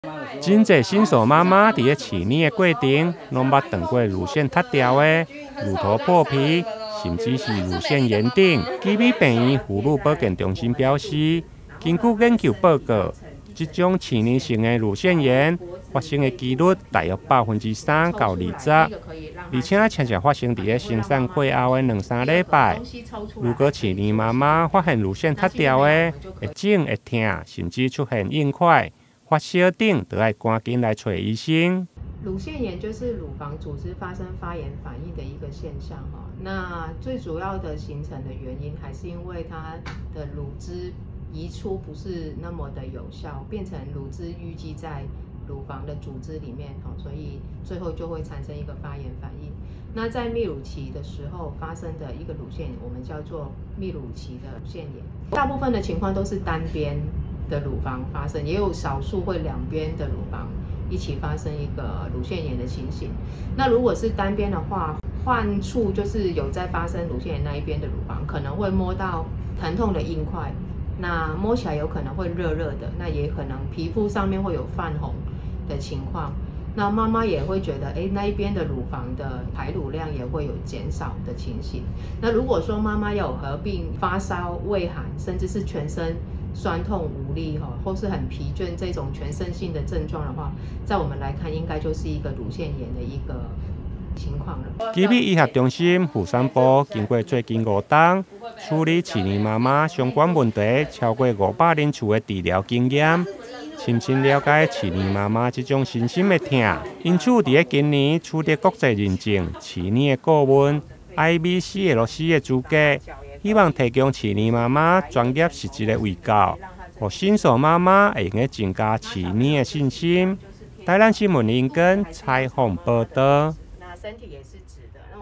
真侪新手妈妈伫咧饲奶的过程，拢捌断过乳腺塌掉的、乳头破皮，甚至是乳腺炎等。基美病院妇女保健中心表示，根据研究报告，这种饲奶性的乳腺炎发生的几率大约3%到20%，而且常常发生伫咧生产过后的2-3礼拜。如果饲奶妈妈发现乳腺塌掉的，会肿会痛，甚至出现硬块、发烧等，就要赶紧来找医生。 乳腺炎就是乳房组织发生发炎反应的一个现象哈。那最主要的形成的原因，还是因为它的乳汁移出不是那么的有效，变成乳汁淤积在乳房的组织里面，所以最后就会产生一个发炎反应。那在泌乳期的时候发生的一个乳腺炎，我们叫做泌乳期的乳腺炎。大部分的情况都是单边的乳房发生，也有少数会两边的乳房一起发生一个乳腺炎的情形。那如果是单边的话，患处就是有在发生乳腺炎那一边的乳房，可能会摸到疼痛的硬块，那摸起来有可能会热热的，那也可能皮肤上面会有泛红的情况。那妈妈也会觉得，那一边的乳房的排乳量也会有减少的情形。那如果说妈妈有合并发烧、畏寒，甚至是全身酸痛无力或是很疲倦这种全身性的症状的话，在我们来看，应该就是一个乳腺炎的一个情况了。 基美医学中心妇产部经过最近5冬处理饲奶妈妈相关问题超过500人次的治疗经验，深深了解饲奶妈妈这种身心的痛，因此伫今年取得国际认证饲奶的顾问 IBCLC 的资格，希望提供饲奶妈妈专业实质的卫教，让新手妈妈会用增加饲奶的信心。台南新闻林根采访报道。 那身体也是直的。